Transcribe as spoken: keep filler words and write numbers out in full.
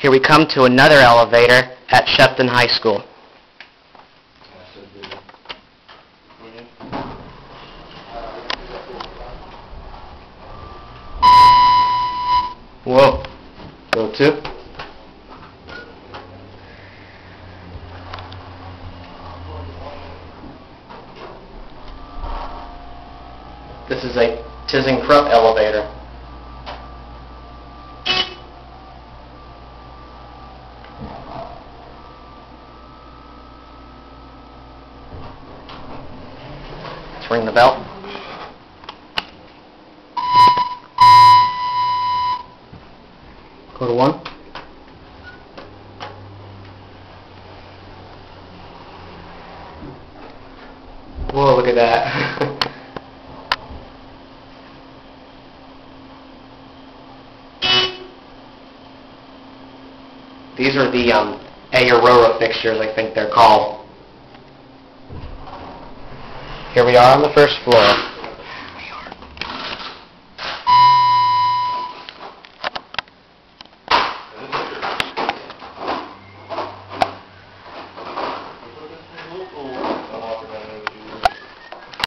Here we come to another elevator at Shepton High School. Whoa. Go two. This is a Thyssenkrupp elevator. Let's ring the bell. Go to one. Whoa, look at that. These are the um, Aurora fixtures, I think they're called. Here we are on the first floor.